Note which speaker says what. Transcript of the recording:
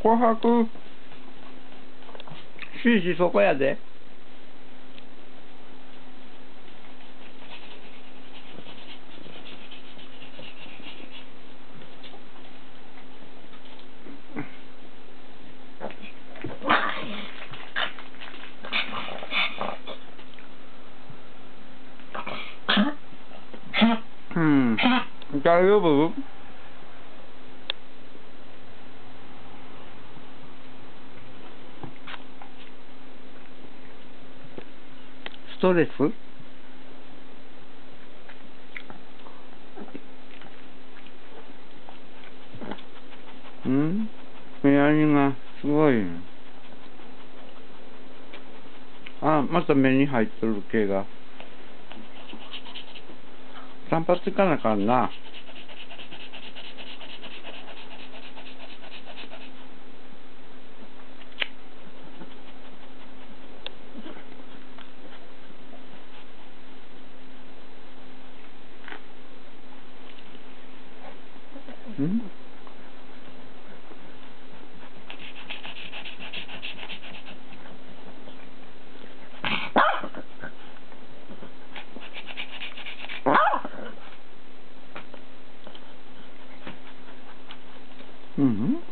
Speaker 1: 琥珀終始そこやで。うん、大丈夫？ストレス？うん？何がすごい。あ、また目に入っとる毛が。散髪行かなあかんな。うん？うん？